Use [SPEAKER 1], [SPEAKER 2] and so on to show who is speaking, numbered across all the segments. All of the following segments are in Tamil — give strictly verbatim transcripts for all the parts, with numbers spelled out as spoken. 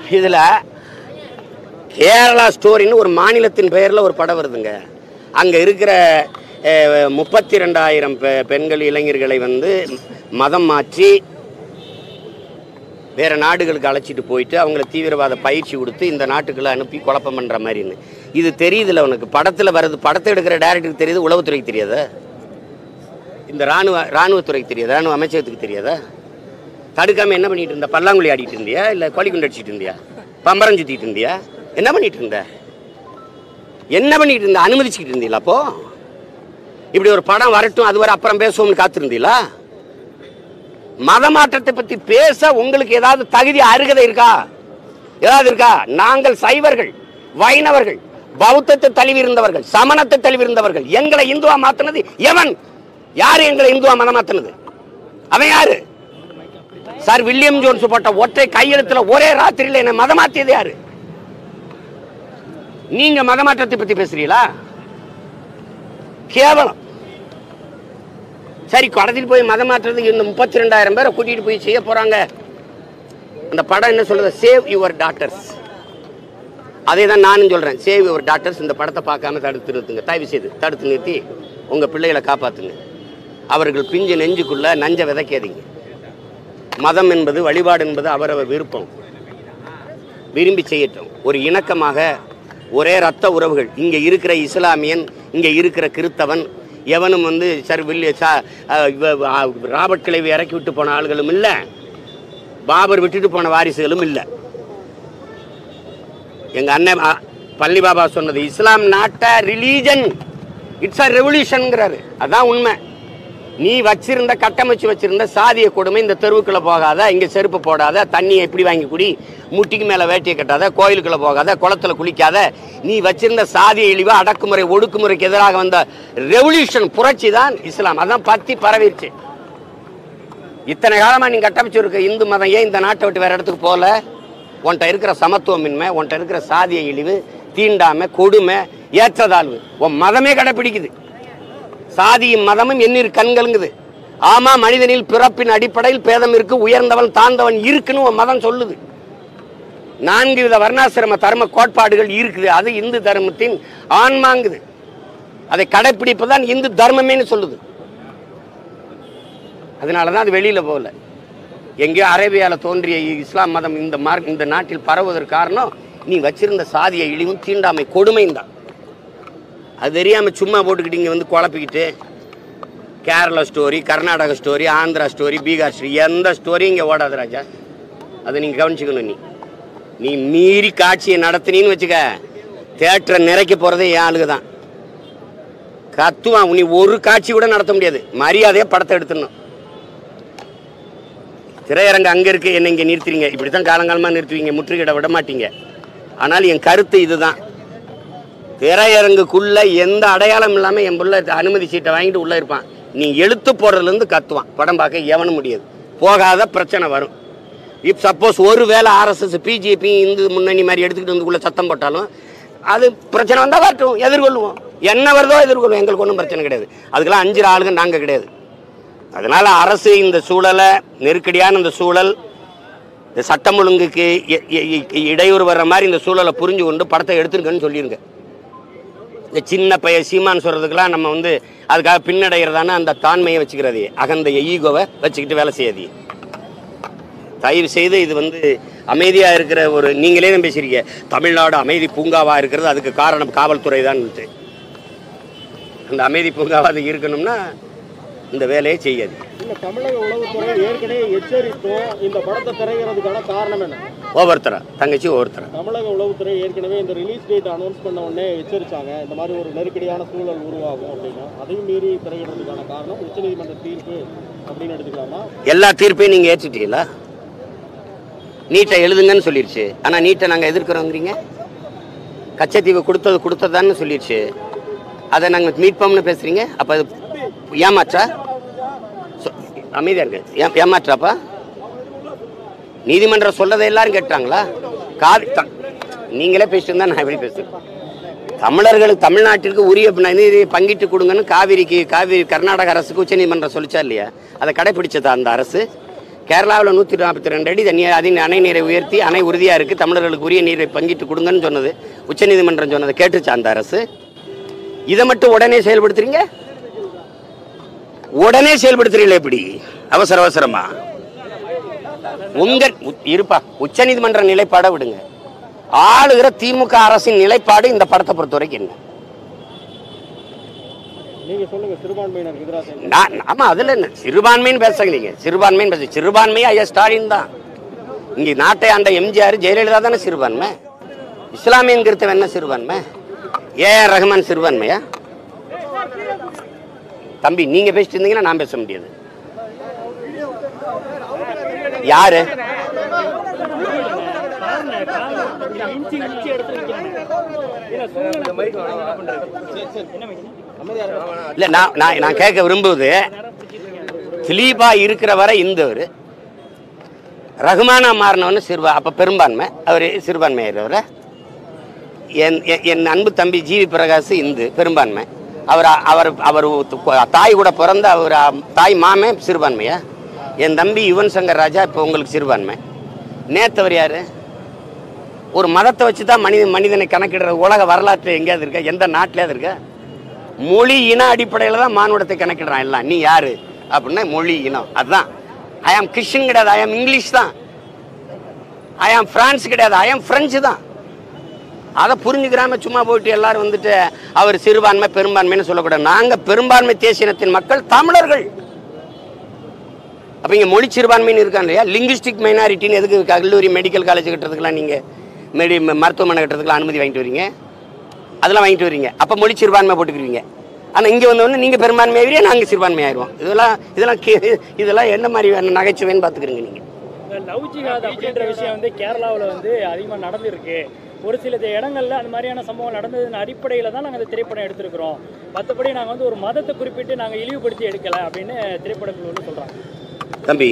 [SPEAKER 1] இதில் கேரளா ஸ்டோரின்னு ஒரு மாநிலத்தின் பெயரில் ஒரு படம் வருதுங்க. அங்கே இருக்கிற முப்பத்தி ரெண்டாயிரம் பெ பெண்கள் இளைஞர்களை வந்து மதம் மாற்றி வேறு நாடுகளுக்கு அழைச்சிட்டு போயிட்டு அவங்கள தீவிரவாத பயிற்சி கொடுத்து இந்த நாட்டுக்குள்ளே அனுப்பி குழப்பம் பண்ணுற மாதிரின்னு. இது தெரியுதுல்ல உனக்கு? படத்தில் வருது, படத்தை எடுக்கிற டைரக்டருக்கு தெரியுது, உளவுத்துறைக்கு தெரியாதா? இந்த இராணுவ இராணுவத்துறைக்கு தெரியாதா? இராணுவ அமைச்சகத்துக்கு தெரியாதா? தடுக்காமல் என்ன பண்ணிட்டு இருந்த? பல்லாங்குழி ஆடிட்டு இருந்தியா? இல்லை கோழி குண்டு அடிச்சிட்டு இருந்தியா? பம்பரம் சுற்றிட்டு இருந்தியா? என்ன பண்ணிட்டு இருந்த? என்ன பண்ணிட்டு இருந்த? அனுமதிச்சுக்கிட்டு இருந்தீங்களா? அப்போ இப்படி ஒரு படம் வரட்டும், அது வரை அப்புறம் பேசுவோம்னு காத்திருந்தீங்களா? மத மாற்றத்தை பற்றி பேச உங்களுக்கு ஏதாவது தகுதி அருகதை இருக்கா? ஏதாவது இருக்கா? நாங்கள் சைவர்கள், வைணவர்கள், பௌத்தத்தை தழுவி இருந்தவர்கள், சமணத்தை தழுவி இருந்தவர்கள். எங்களை இந்துவா மாத்தினது எவன்? யாரு எங்களை இந்துவா மதம் மாத்தினது? அவன் யாரு? சார் வில்லியம் ஜோன்ஸ் போட்ட ஒற்றை கையெழுத்துல ஒரே ராத்திரியில் என்ன மதம் மாத்தியது யாரு? நீங்க மத மாற்றத்தை பத்தி பேசுறீங்களா? கேவலம். சரி, கடத்திட்டு போய் மதம் மாற்றத்துக்கு இந்த முப்பத்தி ரெண்டாயிரம் பேரை கூட்டிட்டு போய் செய்ய போறாங்க. அந்த படம் என்ன சொல்றது? Save your daughters. அதே தான் நானும் சொல்றேன், சேவ் யுவர் டாட்டர்ஸ். இந்த படத்தை பார்க்காம தடுத்து நிறுத்துங்க, தயவு செய்து தடுத்து நிறுத்தி உங்க பிள்ளைகளை காப்பாத்துங்க. அவர்கள் பிஞ்சு நெஞ்சுக்குள்ள நஞ்ச விதைக்காதீங்க. மதம் என்பது, வழிபாடு என்பது அவரவர் விருப்பம், விரும்பி செய்யட்டும். ஒரு இணக்கமாக ஒரே ரத்த உறவுகள். இங்கே இருக்கிற இஸ்லாமியன், இங்கே இருக்கிற கிறித்தவன் எவனும் வந்து சர் வில்லிய ராபர்ட் கிளைவி இறக்கி விட்டு போன ஆளுகளும் இல்லை, பாபர் விட்டுட்டு போன வாரிசுகளும் இல்லை. எங்கள் அண்ணன் பள்ளி பாபா சொன்னது, Islam not a religion, it's a ரெவல்யூஷன்ங்கிறாரு. அதான் உண்மை. நீ வச்சிருந்த கட்டமைச்சு வச்சிருந்த சாதிய கொடுமை, இந்த தெருவுக்குள்ள போகாத, இங்க செருப்பு போடாத, தண்ணியை எப்படி வாங்கி குடி, முட்டிக்கு மேல வேட்டியை கட்டாத, கோயிலுக்குள்ள போகாத, குளத்துல குளிக்காத, நீ வச்சிருந்த சாதிய இழிவு, அடக்குமுறை, ஒடுக்குமுறைக்கு எதிராக வந்த ரெவல்யூஷன், புரட்சி தான் இஸ்லாம். அதான் பத்தி பரவிருச்சு. இத்தனை காலமா நீ கட்டமைச்சு இருக்க இந்து மதம் ஏன் இந்த நாட்டை விட்டு வேற இடத்துக்கு போல? உன்கிட்ட இருக்கிற சமத்துவமின்மை, உன்கிட்ட இருக்கிற சாதிய இழிவு, தீண்டாமை, கொடுமை, ஏற்றதாழ்வு உன் மதமே கடைப்பிடிக்குது. சாதியும் மதமும் எண்ணிரு கண்களுங்குது. ஆமா, மனிதனில் பிறப்பின் அடிப்படையில் பேதம் இருக்கு, உயர்ந்தவன் தாழ்ந்தவன் இருக்குன்னு உன் மதம் சொல்லுது. நான்கு வித வர்ணாசிரம தர்ம கோட்பாடுகள் இருக்குது, அது இந்து தர்மத்தின் ஆன்மாங்குது. அதை கடைப்பிடிப்பதான் இந்து தர்மமேன்னு சொல்லுது. அதனாலதான் அது வெளியில போகல. எங்கேயோ அரேபியால தோன்றிய இஸ்லாம் மதம் இந்த மார்க் இந்த நாட்டில் பரவுவதற்கு காரணம் நீ வச்சிருந்த சாதிய இழிவும் தீண்டாமை கொடுமையும் தான். அது தெரியாமல் சும்மா போட்டுக்கிட்டு இங்கே வந்து குழப்பிக்கிட்டு Kerala story, Karnataka story, Andhra story, Bihar story, எந்த ஸ்டோரியும் இங்கே ஓடாது ராஜா. அதை நீங்கள் கவனிச்சுக்கணும். நீ நீ மீறி காட்சியை நடத்தினின்னு வச்சுக்க, தேட்டரை நிறைக்க போகிறதே என் ஆளுக தான். கத்துவான். நீ ஒரு காட்சி கூட நடத்த முடியாது. மரியாதையாக படத்தை எடுத்துடணும். திரையரங்கு அங்கே இருக்குது, என்னை இங்கே நிறுத்துறீங்க, இப்படி தான் காலங்காலமாக நிறுத்துவீங்க, முற்றுகையிட விட மாட்டீங்க. ஆனால் என் கருத்து இதுதான். திரையரங்குக்குள்ள எந்த அடையாளம் இல்லாமல் என் பிள்ளை அனுமதி சீட்டை வாங்கிட்டு உள்ளே இருப்பான். நீ எழுத்து போடுறதுலேருந்து கத்துவான். படம் பார்க்க எவனும் முடியாது. போகாத பிரச்சனை வரும். இப்போ சப்போஸ் ஒரு வேளை ஆர்எஸ்எஸ், பிஜேபி, இந்து முன்னணி மாதிரி எடுத்துக்கிட்டு வந்து உள்ள சத்தம் போட்டாலும் அது பிரச்சனை வந்தால் வரட்டும், எதிர்கொள்ளுவோம். என்ன வருதோ எதிர்கொள்வோம். எங்களுக்கு ஒன்றும் பிரச்சனை கிடையாது. அதுக்கெல்லாம் அஞ்சு ஆளுங்க நாங்கள் கிடையாது. அதனால அரசு இந்த சூழலை, நெருக்கடியான இந்த சூழல், இந்த சட்டம் ஒழுங்குக்கு இடையூறு வர்ற மாதிரி இந்த சூழலை புரிஞ்சு கொண்டு படத்தை எடுத்துருக்கேன்னு சொல்லிடுங்க. இந்த சின்ன பைய சீமான் சொல்கிறதுக்கெல்லாம் நம்ம வந்து அதுக்காக பின்னடைகிறதான அந்த தாண்மையை வச்சுக்கிறது, அகந்த ஈகோவை வச்சுக்கிட்டு வேலை செய்யாதீ. தயவு செய்து இது வந்து அமைதியாக இருக்கிற ஒரு, நீங்களே தான் பேசுறீங்க தமிழ்நாடு அமைதி பூங்காவாக இருக்கிறது, அதுக்கு காரணம் காவல்துறை தான். அந்த அமைதி பூங்காவாக அது இருக்கணும்னா இந்த வேலையை செய்யாது.
[SPEAKER 2] இல்ல, தமிழக உளவுத்துறை ஏற்கனவே எச்சரித்தோம். இந்த படத்தை திரையிறதுக்கான காரணம் என்ன?
[SPEAKER 1] ஒவ்வொருத்தரா தங்கச்சி ஒவ்வொருத்தரா
[SPEAKER 2] தமிழக உளவுத்துறை ஏற்கனவே இந்த ரிலீஸ் டேட் அனௌன்ஸ் பண்ண உடனே எச்சரிச்சாங்க, இந்த மாதிரி ஒரு நெருக்கடியான சூழல் உருவாகும் அப்படின்னா. அதையும் மீறி திரையிறதுக்கான காரணம் உச்சநீதிமன்ற தீர்ப்பு அப்படின்னு எடுத்துக்கலாமா? எல்லா
[SPEAKER 1] தீர்ப்பையும் நீங்க ஏற்றுட்டீங்களா? நீட்டை எழுதுங்கன்னு சொல்லிடுச்சு. ஆனா நீட்டை நாங்க எதிர்க்கிறோங்கிறீங்க. கச்சத்தீவு கொடுத்தது கொடுத்ததான்னு சொல்லிடுச்சு. அதை நாங்க மீட்போம்னு பேசுறீங்க. அப்ப அது ஏமாற்றா? அமைதியா இருக்கு. ஏமாற்றாப்பா? நீதிமன்றம் சொல்லதை எல்லாரும் கேட்டாங்களா? காவி நீங்களே பேசிட்டு இருந்தா நான் எப்படி பேசுறேன்? தமிழர்களுக்கு, தமிழ்நாட்டிற்கு உரிய நீதியை பங்கிட்டு கொடுங்கன்னு காவிரிக்கு, காவிரி கர்நாடக அரசுக்கு உச்ச நீதிமன்றம் சொல்லிச்சா இல்லையா? அதை கடைபிடிச்சதா அந்த அரசு? கேரளாவில் நூற்றி நாற்பத்தி ரெண்டு அடி தண்ணி அதின் அணை நீரை உயர்த்தி அணை உறுதியாக இருக்குது, தமிழர்களுக்கு உரிய நீரை பங்கிட்டு கொடுங்கன்னு சொன்னது உச்சநீதிமன்றம் சொன்னதை கேட்டுச்சா அந்த அரசு? இதை மட்டும் உடனே செயல்படுத்துறீங்க, உடனே செயல்படுத்துறீங்களே எப்படி அவசர அவசரமா? உங்க இருப்பா உச்சநீதிமன்ற நிலைப்பாடை விடுங்க, ஆளுகிற திமுக அரசின் நிலைப்பாடு இந்த படத்தை பொறுத்த வரைக்கும் என்ன?
[SPEAKER 2] நீங்க சொல்லுங்க, சிறுபான்மையினர் எதிராக.
[SPEAKER 1] நான் ஆமா அதுல என்ன சிறுபான்மைன்னு பேசுறீங்க, நீங்க சிறுபான்மைன்னு பேச சிறுபான்மையா ஐயா ஸ்டாலின் தான். இங்க நாட்டை ஆண்ட எம்ஜிஆர் ஜெயலலிதா தானே சிறுபான்மை. இஸ்லாமியங்கிறது என்ன சிறுபான்மை? ஏ ஆர் ரஹ்மான் சிறுபான்மையா? தம்பி நீங்க பேசிட்டு இருந்தீங்கன்னா நான் பேச முடியாது. யாரு இல்ல நான் நான் கேட்க விரும்புவது, திலீபா இருக்கிற வரை இந்தவர், ரகுமானா மாறினவன்னு சிறுபா அப்ப பெரும்பான்மை, அவர் சிறுபான்மையாகிறவர். என் என் அன்பு தம்பி ஜி வி பிரகாஷ் இந்து பெரும்பான்மை, அவர் அவர் அவர் தாய் கூட பிறந்த அவர் தாய் மாமே சிறுபான்மையா? என் தம்பி யுவன் சங்கர் ராஜா இப்போ உங்களுக்கு சிறுபான்மை. நேத்தவர் யாரு? ஒரு மதத்தை வச்சு தான் மனித மனிதனை கணக்கிடுற உலக வரலாற்று எங்கேயாவது இருக்கா? எந்த நாட்டிலேயாவது இருக்கா? மொழி இன அடிப்படையில் தான் மானுடத்தை கணக்கிடுறான் எல்லாம். நீ யாரு அப்படின்னா மொழி இனம், அதுதான். ஐ ஆம் கிறிஸ்டின் கிடையாது, ஐ ஆம் இங்கிலீஷ் தான். ஐ ஆம் பிரான்ஸ் கிடையாது, ஐ ஆம் பிரெஞ்சு தான். அதை புரிஞ்சுக்கிறாம சும்மா போயிட்டு எல்லாரும் வந்துட்டு அவர் சிறுபான்மை பெரும்பான்மைன்னு சொல்லக்கூடாது. நாங்க பெரும்பான்மை தேசியத்தின் மக்கள் தமிழர்கள். அப்ப இங்க மொழி சிறுபான்மைன்னு இருக்கான் இல்லையா? லிங்குஸ்டிக் மைனாரிட்டின்னு எதுக்கு கல்லூரி மெடிக்கல் காலேஜ் கட்டுறதுக்குலாம் நீங்க மெடி மருத்துவமனை கட்டுறதுக்குலாம் அனுமதி வாங்கிட்டு வரீங்க, அதெல்லாம் வாங்கிட்டு வரீங்க. அப்ப மொழி சிறுபான்மை போட்டுக்கிறீங்க. ஆனா இங்க வந்து நீங்க பெரும்பான்மை ஆகிறியா, நாங்க சிறுபான்மை ஆயிடுவோம். இதெல்லாம் இதெல்லாம் இதெல்லாம் என்ன மாதிரி நகைச்சுவைன்னு பாத்துக்கிறீங்க நீங்க.
[SPEAKER 3] லவ் ஜிஹாத் அப்படின்ற விஷயம் வந்து கேரளாவில் வந்து அதிகமாக நடந்திருக்கு. ஒரு சில இடங்கள்ல அந்த மாதிரியான சம்பவம் நடந்ததன் அடிப்படையில் தான் நாங்கள் அந்த திரைப்படம் எடுத்திருக்கிறோம். மற்றபடி நாங்கள் வந்து ஒரு மதத்தை குறிப்பிட்டு நாங்கள் இழிவுபடுத்தி எடுக்கலை அப்படின்னு திரைப்படங்கள் வந்து சொல்கிறாங்க.
[SPEAKER 1] தம்பி,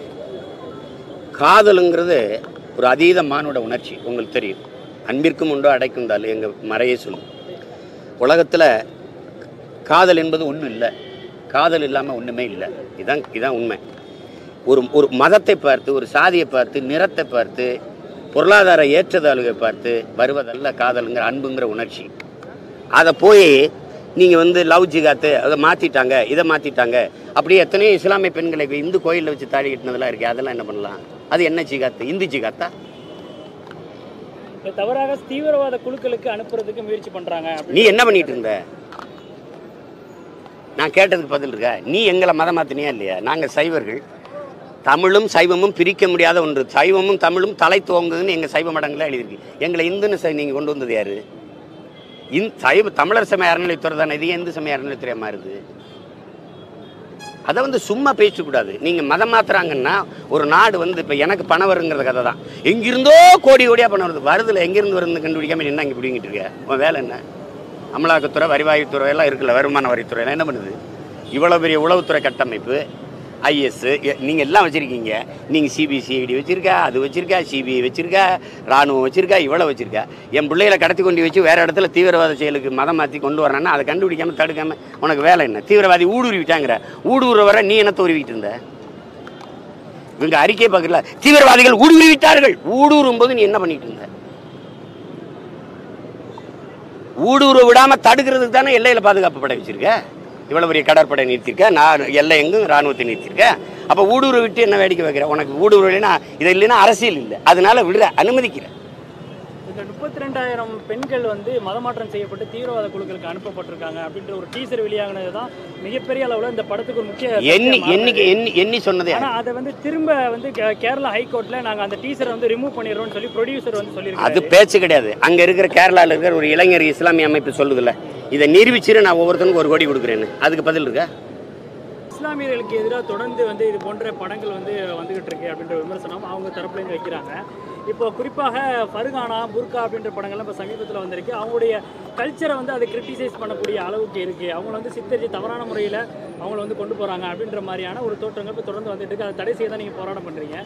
[SPEAKER 1] காதலுங்கிறது ஒரு அதீத மானுட உணர்ச்சி, உங்களுக்கு தெரியும். அன்பிற்கும் உண்டோ அடைக்குண்டாலும் எங்கள் மறையே சொல்லும். உலகத்தில் காதல் என்பது ஒன்றும் இல்லை, காதல் இல்லாமல் ஒன்றுமே இல்லை. இதுதான் இதுதான் உண்மை. ஒரு ஒரு மதத்தை பார்த்து, ஒரு சாதியை பார்த்து, நிறத்தை பார்த்து, பொருளாதார ஏற்றத்தாழ்வை பார்த்து வருவதல்ல காதலுங்கிற அன்புங்கிற உணர்ச்சி. அதை போய் நீங்கள் வந்து லவ் ஜிகாத்து அதை மாற்றிட்டாங்க, இதை மாற்றிட்டாங்க, அப்படியே எத்தனையோ இஸ்லாமிய பெண்களை இந்து கோயிலில் வச்சு தாடி கட்டினதெல்லாம் இருக்குது. அதெல்லாம் என்ன பண்ணலாம்? அது என்ன ஜிகாத்து? இந்து ஜிகாத்தா?
[SPEAKER 3] தவறாக தீவிரவாத குழுக்களுக்கு அனுப்புறதுக்கு முயற்சி பண்ணுறாங்க.
[SPEAKER 1] நீ என்ன பண்ணிட்டு இருந்த? நான் கேட்டதுக்கு பதில் இருக்கா? நீ எங்களை மதம் மாற்றினியா இல்லையா? நாங்கள் சைவர்கள், தமிழும் சைவமும் பிரிக்க முடியாத ஒன்று. சைவமும் தமிழும் தலை துவங்குதுன்னு எங்கள் சைவ மடங்கள்லாம் எழுதியிருக்கு. எங்களை இந்துன்னு நீங்கள் கொண்டு வந்தது யாரு? இந் சைவ தமிழர் சமய அறநிலைத்துறை தானே, இது இந்து சமய அறநிலைத்துறையாக மாறுது. அதை வந்து சும்மா பேசக்கூடாது. நீங்கள் மதம் மாத்துறாங்கன்னா ஒரு நாடு வந்து இப்போ எனக்கு பணம் வருங்கிற கதை தான். எங்கிருந்தோ கோடி கோடியாக பணம் வருது, வருதுல எங்கேருந்து வருது கண்டுபிடிக்காம என்ன இங்கே பிடிங்கிட்டு இருக்க? உன் வேலை என்ன? அமலாக்கத்துறை, வரிவாயுத்துறை எல்லாம் இருக்குல்ல, வருமான வரித்துறை எல்லாம் என்ன பண்ணுது? இவ்வளோ பெரிய உளவுத்துறை கட்டமைப்பு, ஐஎஸ் நீங்கள் எல்லாம் வச்சுருக்கீங்க. நீங்கள் சிபிசிஐடி வச்சுருக்கா, அது வச்சுருக்கா, சிபிஐ வச்சுருக்கா, இராணுவம் வச்சுருக்கா, இவ்வளோ வச்சுருக்கா. என் பிள்ளைகளை கடத்தி கொண்டு வச்சு வேறு இடத்துல தீவிரவாத செயலுக்கு மதம் மாற்றி கொண்டு வரான்னா அதை கண்டுபிடிக்காமல் தடுக்காமல் உனக்கு வேலை என்ன? தீவிரவாதி ஊடுருவிட்டாங்கிற, ஊடுருவ வர நீ என்ன தோறிவிட்டு இருந்த? இவங்க அறிக்கை பார்க்கல, தீவிரவாதிகள் ஊடுருவிட்டார்கள். ஊடுருவும் போது நீ என்ன பண்ணிட்டு இருந்த? ஊடுருவ விடாமல் தடுக்கிறதுக்கு தானே எல்லையில் பாதுகாப்பு படை வச்சுருக்க, இவ்வளோ பெரிய கடற்படை நிறுத்திருக்க, நான் எல்லை எங்கும் இராணுவத்தை நிறுத்திருக்க. அப்போ ஊடுருவ விட்டு என்ன வேடிக்கை வைக்கிற? உனக்கு ஊடுருவ இல்லைன்னா இது இல்லைன்னா அரசியல் இல்லை, அதனால விடுற அனுமதிக்கிற.
[SPEAKER 3] இந்த முப்பத்தி ரெண்டாயிரம் பெண்கள் வந்து மதமாற்றம் செய்யப்பட்டு தீவிரவாத குழுக்களுக்கு அனுப்பப்பட்டிருக்காங்க அப்படின்ற ஒரு டீசர் வெளியாகினது தான் மிகப்பெரிய அளவில் இந்த படத்துக்கு ஒரு முக்கிய
[SPEAKER 1] எண்ணி எண்ணிக்கை எண்ணி எண்ணி சொன்னதே.
[SPEAKER 3] ஆனால் அதை வந்து திரும்ப வந்து கேரளா ஹைகோர்ட்டில் நாங்கள் அந்த டீசரை வந்து ரிமூவ் பண்ணிடுறோம்னு சொல்லி ப்ரொடியூசர் வந்து சொல்லியிருக்காரு.
[SPEAKER 1] அது பேச்சு கிடையாது. அங்கே இருக்கிற கேரளாவில் இருக்கிற ஒரு இளைஞர் இஸ்லாமிய அமைப்பு சொல்லுதில்ல, இதை நிரூபிச்சிரு நான் ஒவ்வொருத்தனுக்கு ஒரு கோடி கொடுக்குறேன்னு. அதுக்கு பதில் இருக்கா?
[SPEAKER 3] இஸ்லாமியர்களுக்கு எதிராக தொடர்ந்து வந்து இது போன்ற படங்கள் வந்து வந்துகிட்டு இருக்கு அப்படின்ற விமர்சனம் அவங்க தரப்புலேருந்து வைக்கிறாங்க. இப்போ குறிப்பாக ஃபர்கானா, புர்கா அப்படின்ற படங்கள்லாம் இப்போ சமீபத்தில் வந்திருக்கு. அவங்களுடைய கல்ச்சரை வந்து அதை கிரிட்டிசைஸ் பண்ணக்கூடிய அளவுக்கு இருக்குது. அவங்கள வந்து சித்தரிச்சு தவறான முறையில் அவங்கள வந்து கொண்டு போகிறாங்க அப்படின்ற மாதிரியான ஒரு தோற்றங்கள் இப்போ தொடர்ந்து வந்துட்டு இருக்கு. அதை தடை செய்ய தான் நீங்கள் போராட்டம் பண்ணுறீங்க.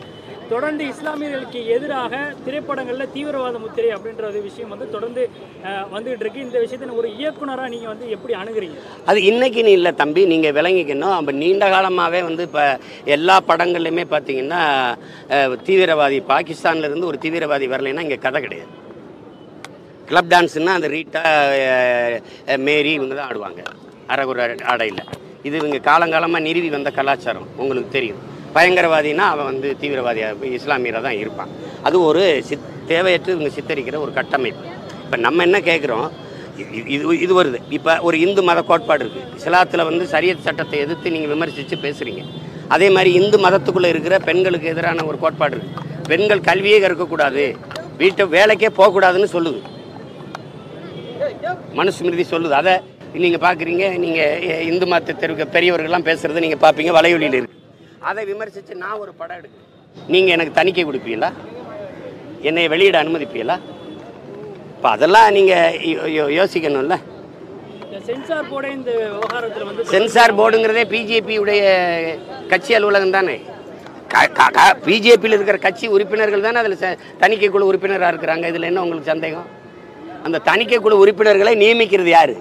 [SPEAKER 3] தொடர்ந்து இஸ்லாமியர்களுக்கு எதிராக திரைப்படங்களில் தீவிரவாத முத்திரை அப்படின்ற ஒரு விஷயம் வந்து தொடர்ந்து வந்துகிட்டு இருக்கு. இந்த விஷயத்தை ஒரு இயக்குனராக நீங்கள் வந்து எப்படி அணுகுறீங்க?
[SPEAKER 1] அது இன்னைக்குன்னு இல்லை தம்பி, நீங்கள் விளங்கிக்கணும். அப்போ நீண்ட காலமாகவே வந்து இப்போ எல்லா படங்கள்லையுமே பார்த்தீங்கன்னா தீவிரவாதி பாகிஸ்தான்லேருந்து ஒரு தீவிரவாதி வரலைன்னா இங்கே கதை கிடையாது. கிளப் டான்ஸுன்னா அந்த ரீட்டா மேரி இவங்க தான் ஆடுவாங்க அரைகுறை ஆடையில். இது இவங்க காலங்காலமாக நிறுவி வந்த கலாச்சாரம் உங்களுக்கு தெரியும். பயங்கரவாதினா அவன் வந்து தீவிரவாதியாக இஸ்லாமியராக தான் இருப்பான். அது ஒரு சித் தேவையற்று இவங்க சித்தரிக்கிற ஒரு கட்டமைப்பு. இப்போ நம்ம என்ன கேட்குறோம், இது இது வருது. இப்போ ஒரு இந்து மத கோட்பாடு இருக்குது. இஸ்லாத்தில் வந்து சரியத் சட்டத்தை எதிர்த்து நீங்கள் விமர்சித்து பேசுகிறீங்க. அதே மாதிரி இந்து மதத்துக்குள்ளே இருக்கிற பெண்களுக்கு எதிரான ஒரு கோட்பாடு இருக்குது. பெண்கள் கல்வியே கற்கக்கூடாது, வீட்டை வேலைக்கே போகக்கூடாதுன்னு சொல்லுது, மனுஸ்மிருதி சொல்லுது. அதை நீங்கள் பார்க்குறீங்க. நீங்கள் இந்து மதத்தை தெருக்க பெரியவர்கள்லாம் பேசுகிறத நீங்கள் பார்ப்பீங்க, வலையொலியில் இருக்குது. அதை விமர்சித்து நான் ஒரு படம் எடுக்கிறேன், நீங்கள் எனக்கு தணிக்கை கொடுப்பீங்களா? என்னை வெளியிட அனுமதிப்பீங்களா? இப்போ அதெல்லாம் நீங்கள் யோசிக்கணும்ல.
[SPEAKER 3] சென்சார் போர்டே இந்த விவகாரத்தில் வந்து
[SPEAKER 1] சென்சார் போர்டுங்கிறதே பிஜேபியுடைய கட்சி அலுவலகம் தானே. பிஜேபியில் இருக்கிற கட்சி உறுப்பினர்கள் தானே அதில் தணிக்கை குழு உறுப்பினராக இருக்கிறாங்க. இதில் என்ன உங்களுக்கு சந்தேகம்? அந்த தணிக்கை குழு உறுப்பினர்களை நியமிக்கிறது யாரு?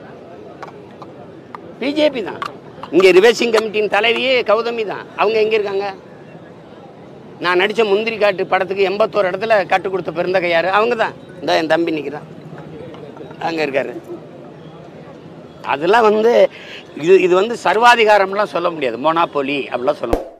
[SPEAKER 1] பிஜேபி தான். இங்கே ரிவர்சிங் கமிட்டியின் தலைவியே கௌதமி தான். அவங்க எங்கே இருக்காங்க? நான் நடித்த முந்திரி காட்டு படத்துக்கு எண்பத்தோரு இடத்துல கட்டு கொடுத்த பெருந்தகை யார்? அவங்க தான். இந்த என் தம்பி நிற்கிறான், அங்கே இருக்காரு. அதெல்லாம் வந்து இது இது வந்து சர்வாதிகாரம்லாம் சொல்ல முடியாது, மோனாபோலி அப்படிலாம் சொல்ல முடியாது.